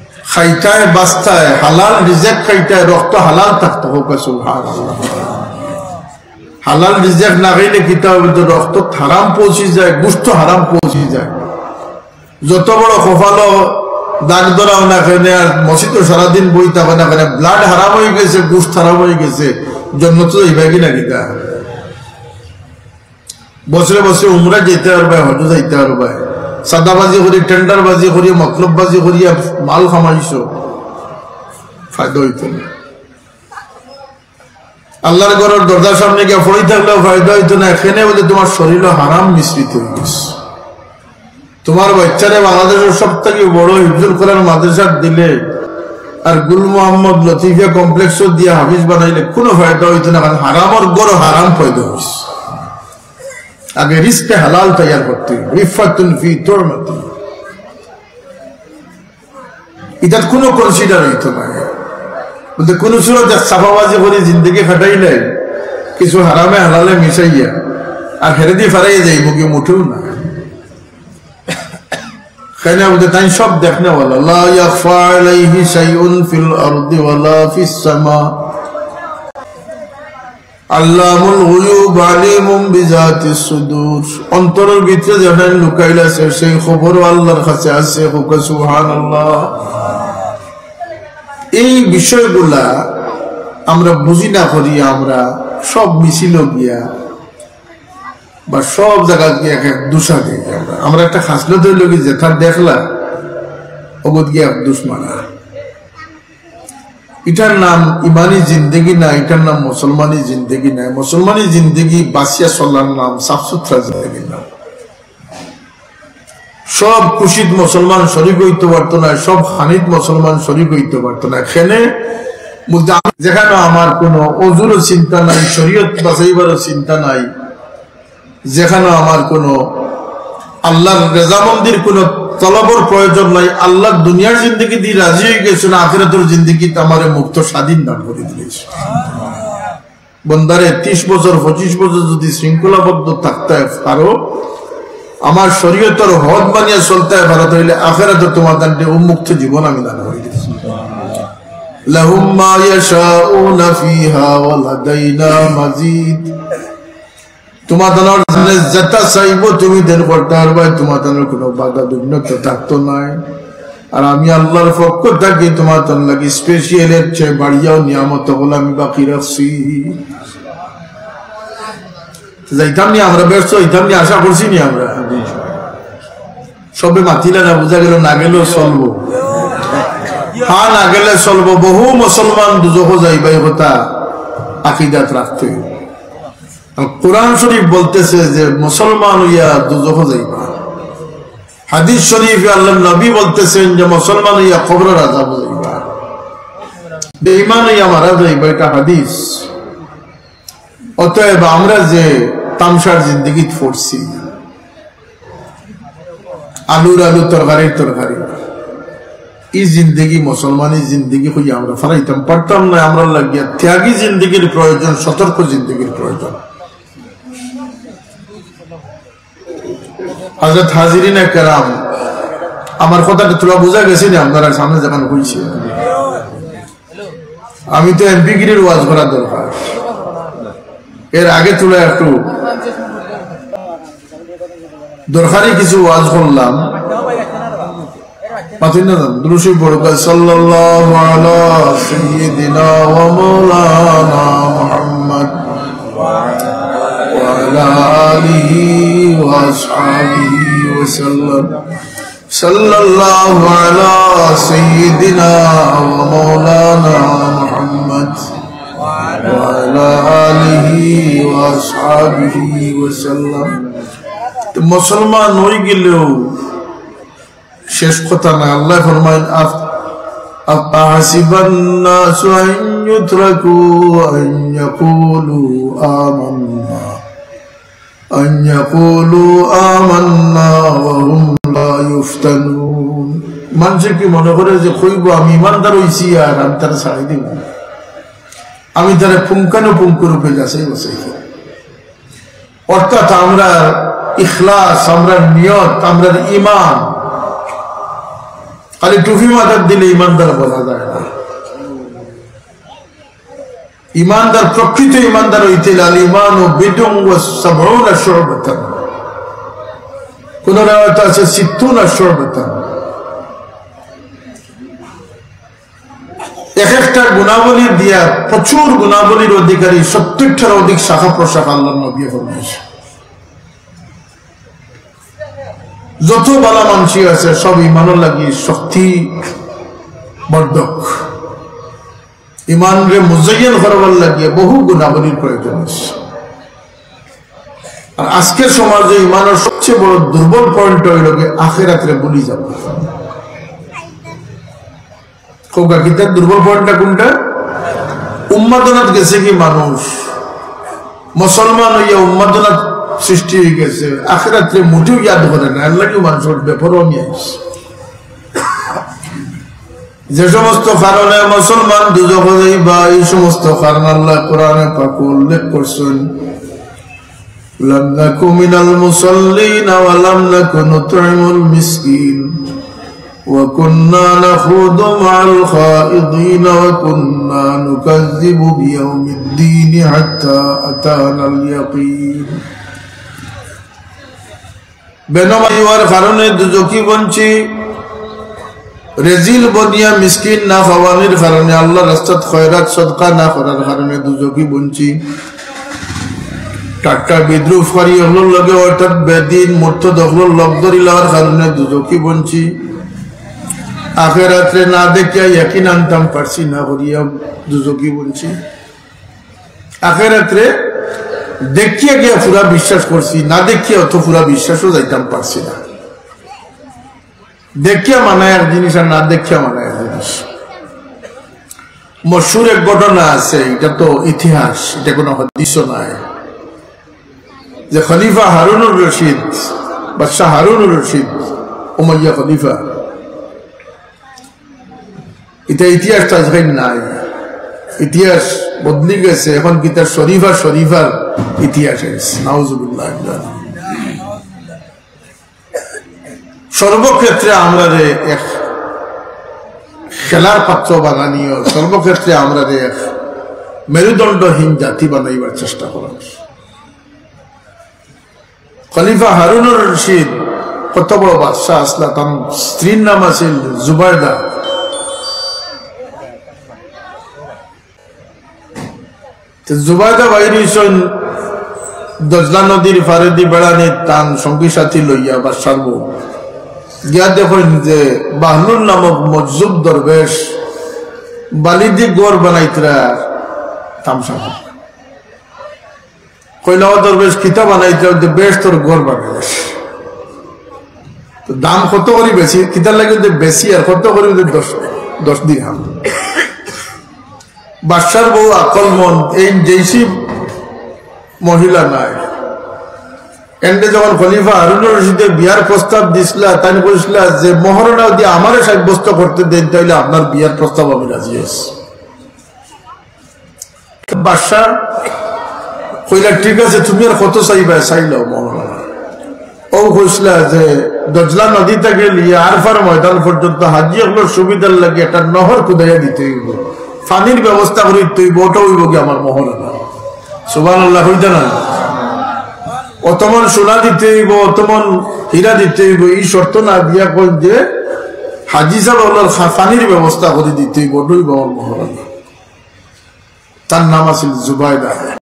খাইতায় বাস্তায় হালাল রিজেক খাইতায় রক্ত হালাল থাকতে হোক সুবহানাল্লাহ। হালাল রিজেক না খাইলে কিতা হবে তো রক্ত হারাম পৌঁছে যায়, গোশত হারাম পৌঁছে যায়। যত বড় কপালও দাগ ধরাও না কেন আর মসজিদও সারাদিন বই থাকবে না কেন, ব্লাড হারাম হয়ে গেছে, গোশত হারাম হয়ে গেছে, জন্য তো এইভাবে কিনা কিতা বছরে বছরে উমরা যেতে পারবে, হজ যাইতে পারবে, সাদাবাজি করি, টেন্ডারবাজি করি, মতলববাজি করি মাল কামাইছ, ফায়দা হইত না। আল্লাহর ঘরের দরজার সামনে গিয়ে পড়ে থাকলেও ফায়দা হইতো না। এখানে বলে তোমার শরীর হারাম মিশ্রিত হয়ে গেছে। তোমার বাচ্চারে বাংলাদেশের সব থেকে বড় হিফজুল কোরআন মাদ্রাসা দিলে আর গুল মোহাম্মদ লতিফিয়া কমপ্লেক্স দিয়ে হাফিজ বানাইলে কোনো ফায়দা হইতো না, কারণ হারামর গড় হারাম ফায়দা হয়েছে। আগে রিস্কে হালাল তৈরি করতে রিফাতুন ফি তুরমাতি, এটা কোনো কনসিডার হইতো না। বলতে কোন সুরত সাফাবাজি করে জিন্দগি খাটাইলে কিছু হারামে হালালে মিশাইয়া আর হেরে দিয়ে ফারাইয়া যাই মুখে মুঠেও না। কেন বলতে তাই সব দেখনে বলা লা ইয়াখফা আলাইহি শাইউন ফিল আরদি ওয়ালা ফিস সামা আল্লামুল গুয়ুব আলিমুম বিজাতিস সুদূর। অন্তরের ভিতরে যেটা লুকাইলা আছে সেই খবর আল্লাহর কাছে আছে। সুবহানাল্লাহ। এই বিষয়গুলা আমরা বুঝি না করি, আমরা সব মিছিল গিয়া বা সব জায়গা গিয়ে এক দোষা দিই। আমরা একটা খাসলত হইল কি যেটা দেখলা অগত গিয়া দুশ্মানা, এটার নাম ইমানি জিন্দগি না, এটার নাম মুসলমানি জিন্দগি না। মুসলমানি জিন্দগি বাসিয়া চলার নাম, সাফ সুতরা জিন্দগির নাম। সব খুশিত মুসলমান শরীক হইতে পারতো না, সব হানিত মুসলমান শরীক হইতে পারতো না। এখানে যেখানে আমার কোনো অজুরও চিন্তা নাই, শরীয়ত বাঁচাইবারও চিন্তা নাই, যেখানে আমার কোনো আল্লাহর রেজামন্দির কোনো তলবর প্রয়োজন নাই, আল্লাহ দুনিয়ার জিন্দগি দিয়ে রাজি হয়ে গেছে না, আখিরাতের জিন্দগি আমার মুক্ত স্বাধীন দান করে দিয়েছে। বন্দারে 30 বছর 25 বছর যদি শৃঙ্খলাবদ্ধ থাকতে পারো, আমার শরীয়তের হদ বানিয়ে চলতে পারো, তাহলে আখিরাতে তোমার দানটি উন্মুক্ত জীবন আমি দান করে দিয়েছি। লাহুম মা ইয়াশাউনা ফিহা ওয়া লাদাইনা মাজিদ। তোমাদের যেটা চাইব তুমি দেন করতে পারবে, তোমাদের কোনো বাধা বিঘ্ন থাকতো নাই। আর আমি আল্লাহর পক্ষ থাকি তোমাদের লাগি স্পেশাল এর চেয়ে বাড়িয়াও নিয়ামত বলে আমি বাকি রাখছি। যাইতাম নি আমরা ব্যস্ত হইতাম নি, আশা করছি নি আমরা সবে মাতিলে না, বোঝা গেল না গেলেও চলবো। হ্যাঁ, না গেলে চলবো। বহু মুসলমান দুজখ যাইবাই কথা আকিদাত রাখতে। কোরআন শরীফ বলতেছে যে মুসলমান হইয়া দুজখ যাইবা। হাদিস শরীফে আল্লাহ নবী বলতেছেন যে মুসলমান হইয়া কবরের আযাব যাইবা, বেঈমান হইয়া মারা যাইবা, এটা হাদিস। অতএব আমরা যে তামসার জিন্দগি পড়ছি, আলুর আলু তরকারির তরকারি, এই জিন্দগি মুসলমানের জিন্দগি হইয়া আমরা ফারাইতাম পারতাম না। আমরা লাগিয়া ত্যাগী জিন্দগির প্রয়োজন, সতর্ক জিন্দগির প্রয়োজন। হযরত হাজিরিনে কেরাম, আমার কথাটা তোরা বোঝা গেছে না আপনারা সামনে যখন হইছে? আমি তো এমপিগিরির ওয়াজ করা দরকার, এর আগে তোরা একটু দরকারি কিছু ওয়াজ করলাম। মাতুই না দুরূদ পড়ব সাল্লাল্লাহু আলা সাইয়্যিদিনা ওয়া মাওলানা মুহাম্মদ ওয়া আলা আলিহি ওয়া আসহাবিহি ওয়া সাল্লাম। সাল্লাল্লাহু আলা সাইয়্যিদিনা ওয়া মাওলানা মুহাম্মদ ওয়া আলা আলিহি ওয়া আসহাবিহি ওয়া সাল্লাম। মুসলমান হয়ে গেলেও শেষ কথা না। আল্লাহ ফরমায় আহাসিবান নাসু আন ইউতরাকু আন ইয়াকুলু আমান্না ওয়া হুম লা ইফতানুন। মানুষ কি মনে করে যে কইব আমি ইমানদার হইছি আর আমি তার ছাড়ি দিব, আমি তার পুঙ্খানুপুঙ্খ রূপে যাচাই বাছাই করি। অর্থাৎ আমরা ইখলাস, আমরা নিয়ত, আমরা ঈমান, খালি টুপি মাথার দিলে ইমানদার বলা যায় না। ইমানদার প্রকৃত ইমানদার হইতে আল ঈমান ও বিদুন ওয়া সাবউনা শু'বাতান, কোন রাওয়াত আছে 60 শু'বাতান। এক একটা গুণাবলী দিয়া প্রচুর গুণাবলীর অধিকারী 70টার অধিক শাখা প্রশাখা আল্লাহর নবী ফরমাইছে। যত বালা মানসি আছে সব ইমানের লাগি শক্তি বর্ধক, ইমান রে মুজাইয়ান করবার লাগিয়ে বহু গুণাবলীর প্রয়োজন আছে। আর আজকের সমাজে ইমানের সবচেয়ে বড় দুর্বল পয়েন্ট হইল আখিরাতে ভুলি যাব। কোকা কিতাব দুর্বল পয়েন্টটা কোনটা? উম্মাদনাত গেছে কি মানুষ, মুসলমান হইয়া উম্মাদনাত সৃষ্টি হয়ে গেছে, আখিরাতে মোটেও ইয়াদ করে না। আল্লাহ কি মানুষের ব্যাপারও নিয়ে আসছে। যে সমস্ত কারণে মুসলমান দুজখে যাইবা, এই সমস্ত কারণ আল্লাহ কোরআনে পাকে উল্লেখ করছেন। লাম নাকু মিনাল মুসাল্লিন ওয়া লাম নাকু নুতঈমুল মিসকিন ওয়া কুন্না নাখুদু মা'আল খাইদিন ওয়া কুন্না নুকাযযিবু বিয়াউমিদ্দিন হাত্তা আতানাল ইয়াকিন। বেনামাজি হওয়ার কারণে দুজখী বঞ্চি, রেজিল বনিয়া মিসকিন না খাওয়ানির কারণে, আল্লাহ রাস্তাত খয়রাত সদকা না করার কারণে দুজখী বঞ্চি, টাট্টা বিদ্রুপ করি হলোর লগে অর্থাৎ বেদিন মুর্তদ হলোর লগ ধরি লওয়ার কারণে দুজখী বঞ্চি, আখিরাতে না দেখিয়া ইয়াকিন আনতাম পারছি না করিয়া দুজখী বঞ্চি, আখিরাতে দেখিয়া গিয়া পুরা বিশ্বাস করছি, না দেখিয়া অত পুরা বিশ্বাসও যাইতাম পারছি না। দেখিয়া মানায় এক জিনিস আর না দেখিয়া মানায় এক জিনিস। মশহুর এক ঘটনা আছে, এটা তো ইতিহাস, এটা কোনো হাদিসও নাই, যে খলিফা হারুনুর রশিদ, বাদশাহ হারুনুর রশিদ উমাইয়া খলিফা, এটা ইতিহাসটা আজকে নাই, ইতিহাস বদলি গেছে, এখন কি তার শরীফা শরীফার ইতিহাস আছে। নাউজুবিল্লাহ। সর্বক্ষেত্রে আমরা এক খেলার পাত্র বানানিও, সর্বক্ষেত্রে আমরা এক মেরুদণ্ডহীন জাতি বানাইবার চেষ্টা করা। খলিফা হারুনুর রশিদ কত বড় বাদশাহ আসলা, তার স্ত্রীর নাম আছিল জুবাইদা। জুবাইদা বাইর হইছেন দজলা নদীর ফারেদি বেড়ানি তান সঙ্গী সাথী লইয়া বাদশার বউ গিয়া দেখেন যে বাহলুল নামক মজজুব দরবেশ বালিদি গড় বানাইতরা তামসা কইলা দরবেশ কিতা বানাইতে বেশ তোর গড় বানাইস, দাম কত করি বেশি, কিতার লাগে বেশি আর কত করি 10 দিরহাম। বাদশার বউ আকল মন, এই যেসি মহিলা নাই। এন্ডে যখন খলিফা হারুনুর রশিদের বিয়ার প্রস্তাব দিছিলা, তাই বলছিলা যে মহারণা দিয়ে আমারে সাব্যস্ত করতে দেন, তাইলে আপনার বিয়ার প্রস্তাব আমি রাজি আছি। বাদশা কইলা ঠিক আছে, তুমি আর কত চাইবা চাইলাও মহারণা। ও কইছিলা যে দজলা নদী থেকে লিয়ে আরফার ময়দান পর্যন্ত হাজি হলোর সুবিধার লাগে একটা নহর খুদাইয়া দিতে হইব, পানির ব্যবস্থা করে দিতে হইব, ওটা হইব কি আমার মহারণা। সুবহানাল্লাহ হইতে না, অতমন সোনা দিতে হইব, অতমন হীরা দিতে হইব, এই শর্ত না দিয়া কই যে হাজি সাহেব পানির ব্যবস্থা করে দিতে হইব, ওটাই বাবার মহারণা। তার নাম আছিল জুবাইদা।